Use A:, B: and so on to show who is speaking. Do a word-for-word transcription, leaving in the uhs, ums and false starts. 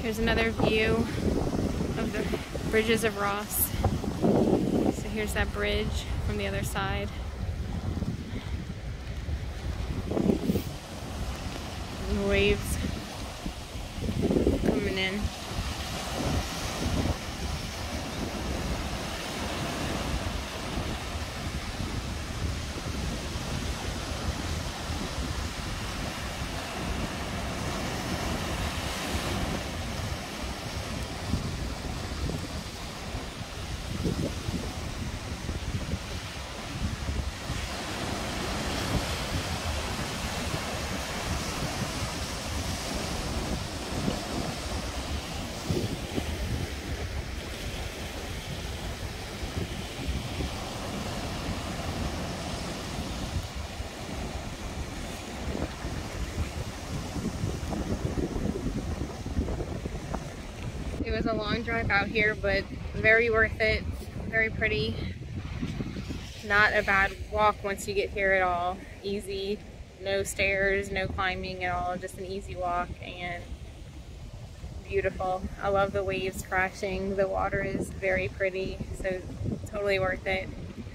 A: Here's another view of the bridges of Ross. So here's that bridge from the other side. And the waves coming in. It was a long drive out here, but very worth it, very pretty. Not a bad walk once you get here at all. Easy, no stairs, no climbing at all, just an easy walk and beautiful. I love the waves crashing. The water is very pretty, so totally worth it.